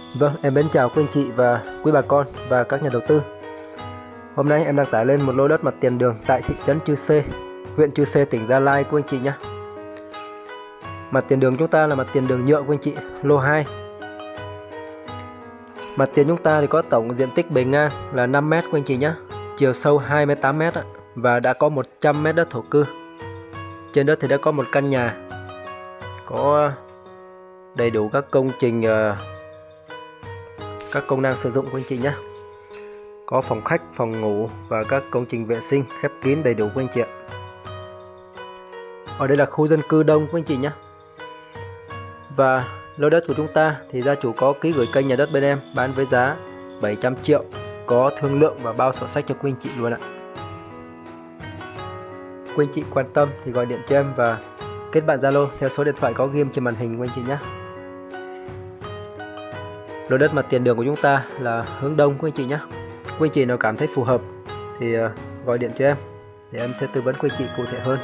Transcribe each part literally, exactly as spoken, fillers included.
Vâng, em mến chào quý anh chị và quý bà con và các nhà đầu tư. Hôm nay em đang tải lên một lô đất mặt tiền đường tại thị trấn Chư Sê, huyện Chư Sê, tỉnh Gia Lai quý anh chị nhé. Mặt tiền đường chúng ta là mặt tiền đường nhựa quý anh chị, lô hai. Mặt tiền chúng ta thì có tổng diện tích bề ngang là năm mét quý anh chị nhé, chiều sâu hai mươi tám mét và đã có một trăm mét đất thổ cư. Trên đất thì đã có một căn nhà, có đầy đủ các công trình, các công năng sử dụng của anh chị nhé. Có phòng khách, phòng ngủ và các công trình vệ sinh khép kín đầy đủ của anh chị ạ. Ở đây là khu dân cư đông của anh chị nhé. Và lô đất của chúng ta thì gia chủ có ký gửi kênh nhà đất bên em bán với giá bảy trăm triệu, có thương lượng và bao sổ sách cho quý anh chị luôn ạ. Quý anh chị quan tâm thì gọi điện cho em và kết bạn Zalo theo số điện thoại có ghim trên màn hình của anh chị nhé. Lô đất mặt tiền đường của chúng ta là hướng đông quý anh chị nhé. Quý anh chị nào cảm thấy phù hợp thì gọi điện cho em để em sẽ tư vấn quý anh chị cụ thể hơn.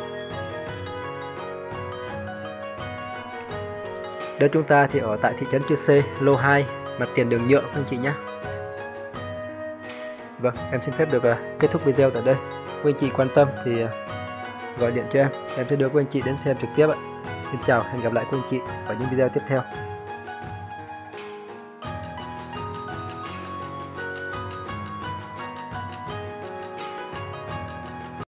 Đất chúng ta thì ở tại thị trấn Chư Sê, lô hai, mặt tiền đường nhựa quý anh chị nhé. Vâng, em xin phép được kết thúc video tại đây. Quý anh chị quan tâm thì gọi điện cho em, em sẽ đưa quý anh chị đến xem trực tiếp ạ. Xin chào, hẹn gặp lại quý anh chị ở những video tiếp theo.